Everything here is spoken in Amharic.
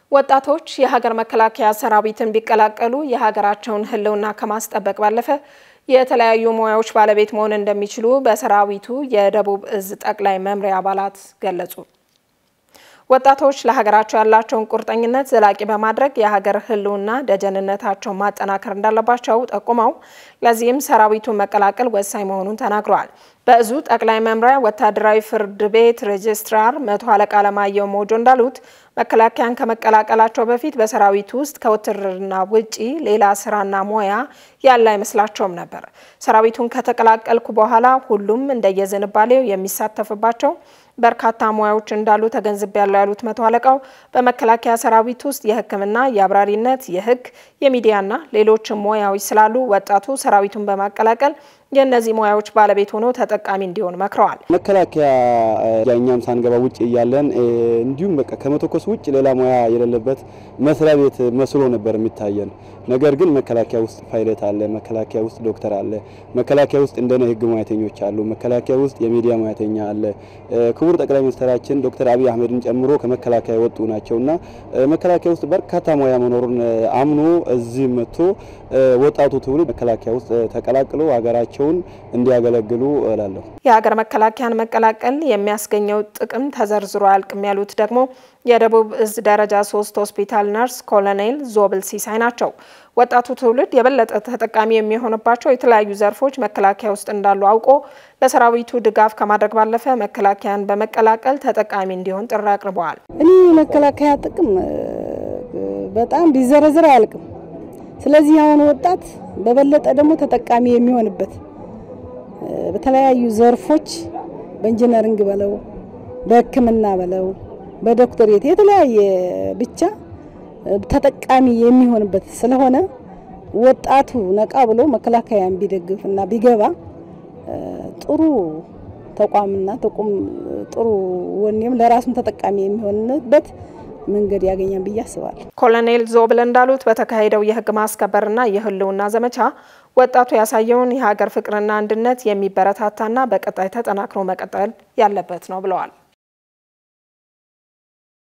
ወጣቶች የሀገር መከላከያ ሰራዊትን ቢቀላቀሉ የሀገራቸውን ህልውና ከማስጠበቅ ባለፈ የተለያዩ ሙያዎች ባለቤት መሆን እንደሚችሉ በሰራዊቱ የደቡብ እዝ ጠቅላይ መምሪያ አባላት ገለጹ። ወጣቶች ለሀገራቸው ያላቸውን ቁርጠኝነት ዘላቂ በማድረግ የሀገር ህልውና ደጀንነታቸውን ማጠናከር እንዳለባቸው ጠቁመው ለዚህም ሰራዊቱን መቀላቀል ወሳኝ መሆኑን ተናግረዋል። በእዙ ጠቅላይ መምሪያ ወታደራዊ ፍርድ ቤት ሬጅስትራር መቶ አለቃ ለማየው ሞጆ እንዳሉት መከላከያን ከመቀላቀላቸው በፊት በሰራዊቱ ውስጥ ከውትድርና ውጪ ሌላ ስራና ሙያ ያለ አይመስላቸውም ነበር። ሰራዊቱን ከተቀላቀልኩ በኋላ ሁሉም እንደየዝንባሌው የሚሳተፍባቸው በርካታ ሙያዎች እንዳሉ ተገንዝቤያለሁ ያሉት መቶ አለቃው በመከላከያ ሰራዊት ውስጥ የህክምና፣ የአብራሪነት፣ የህግ፣ የሚዲያና ሌሎች ሙያዎች ስላሉ ወጣቱ ሰራዊቱን በማቀላቀል የነዚህ ሙያዎች ባለቤት ሆኖ ተጠቃሚ እንዲሆን መክረዋል። መከላከያ ያኛም ሳንገባ ውጪ ያያለን እንዲሁም በቃ ከመተኮስ ውጪ ሌላ ሙያ የሌለበት መስሪያ ቤት መስሎ ነበር የሚታየን። ነገር ግን መከላከያ ውስጥ ፓይለት አለ፣ መከላከያ ውስጥ ዶክተር አለ፣ መከላከያ ውስጥ እንደነ ህግ ሙያተኞች አሉ፣ መከላከያ ውስጥ የሚዲያ ሙያተኛ አለ። ክቡር ጠቅላይ ሚኒስትራችን ዶክተር አብይ አህመድን ጨምሮ ከመከላከያ ወጡ ናቸውና መከላከያ ውስጥ በርካታ ሙያ መኖሩን አምኖ እዚህ መጥቶ ወጣቱ ትውልድ መከላከያ ውስጥ ተቀላቅሎ ሀገራቸውን እንዲያገለግሉ እላለሁ። የሀገር መከላከያን መቀላቀል የሚያስገኘው ጥቅም ተዘርዝሮ አልቅም ያሉት ደግሞ የደቡብ እዝ ደረጃ 3 ሆስፒታል ነርስ ኮሎኔል ዞብል ሲሳይ ናቸው። ወጣቱ ትውልድ የበለጠ ተጠቃሚ የሚሆንባቸው የተለያዩ ዘርፎች መከላከያ ውስጥ እንዳሉ አውቆ ለሰራዊቱ ድጋፍ ከማድረግ ባለፈ መከላከያን በመቀላቀል ተጠቃሚ እንዲሆን ጥሪ አቅርበዋል። እኔ መከላከያ ጥቅም በጣም ቢዘረዝር አያልቅም። ስለዚህ አሁን ወጣት በበለጠ ደግሞ ተጠቃሚ የሚሆንበት በተለያዩ ዘርፎች በኢንጂነሪንግ በለው በህክምና በለው በዶክተሬት የተለያየ ብቻ ተጠቃሚ የሚሆንበት ስለሆነ ወጣቱ ነቃ ብሎ መከላከያን ቢደግፍና ቢገባ ጥሩ ተቋምና ጥሩ ወኔም ለራሱም ተጠቃሚ የሚሆንበት መንገድ ያገኛል ብዬ አስባለሁ። ኮሎኔል ዞብል እንዳሉት በተካሄደው የህግ ማስከበርና የህልውና ዘመቻ ወጣቱ ያሳየውን የሀገር ፍቅርና አንድነት የሚበረታታና በቀጣይ ተጠናክሮ መቀጠል ያለበት ነው ብለዋል።